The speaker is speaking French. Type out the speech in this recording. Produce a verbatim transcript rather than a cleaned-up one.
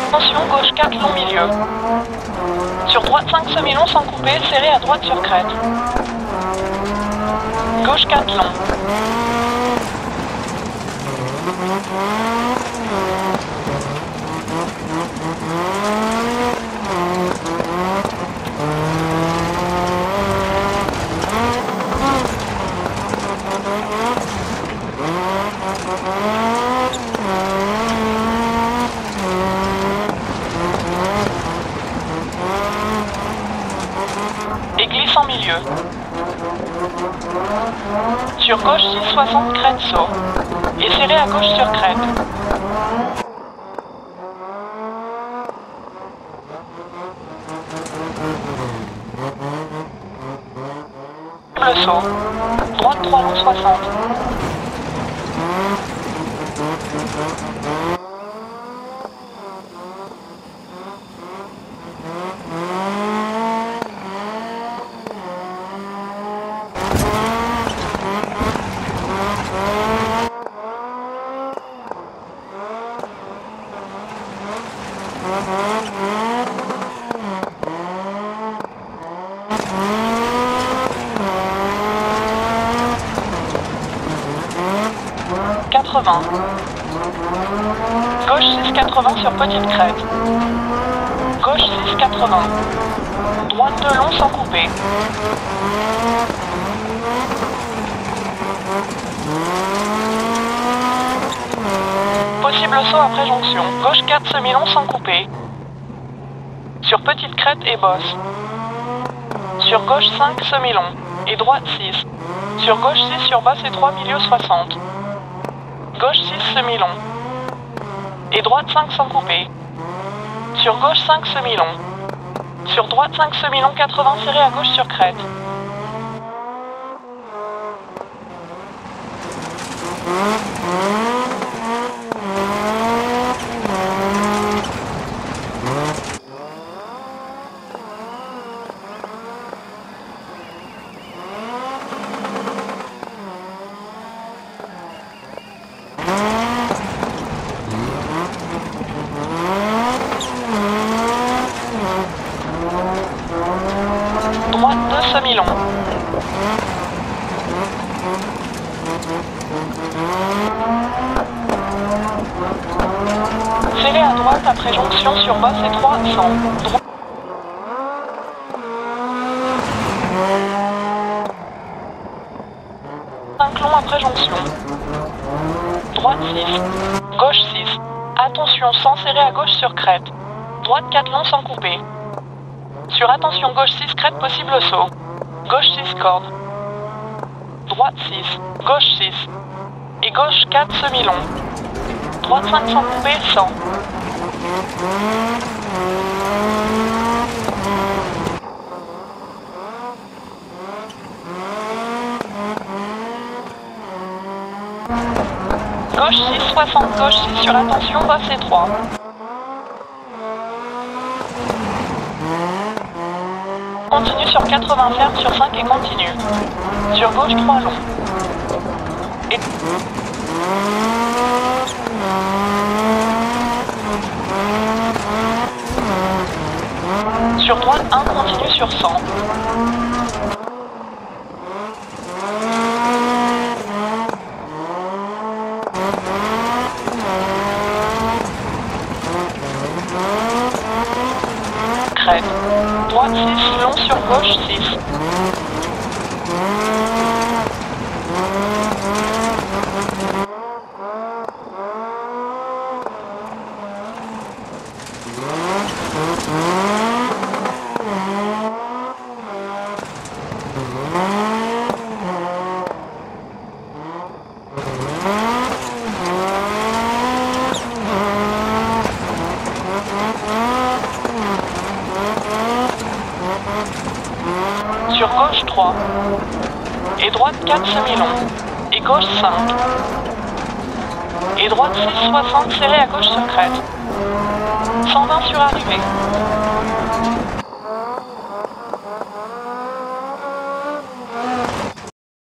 Attention, gauche quatre long milieu. Sur droite cinq semi-long sans couper, serré à droite sur crête. Gauche quatre long. Et glisse en milieu. Sur gauche six soixante crête saut. Et serré à gauche sur crête. Le saut. Droite trois long soixante. quatre-vingts. Gauche six quatre-vingts sur petite crête. Gauche six quatre-vingts. Droite deux long sans couper. Possible saut après jonction. Gauche quatre semi-long sans couper. Sur petite crête et bosse. Sur gauche cinq semi-long. Et droite six. Sur gauche six sur basse et trois milieu soixante. Gauche six semi-long. Et droite cinq sans couper. Sur gauche cinq semi-long. Sur droite cinq semi-long quatre-vingts serré à gauche sur crête. Droite deux semi-long. Serré à droite après jonction sur basse et trois cents. Droite. cinq long après jonction. Droite six. Gauche six. Attention sans serré à gauche sur crête. Droite quatre long sans couper. Sur attention gauche six crête possible saut. Gauche six corde. Droite six. Gauche six. Et gauche quatre semi-long. Droite cinq sans couper cent. Gauche six soixante gauche six sur attention basse et trois. Continue sur quatre-vingts ferme sur cinq et continue. Sur gauche trois long. Et... Sur droite un continue sur cent. Crête. Droite six long sur gauche six. Sur gauche trois. Et droite quatre semi-long. Et gauche cinq. Et droite six soixante serré à gauche sur crête. cent vingt sur arrivée.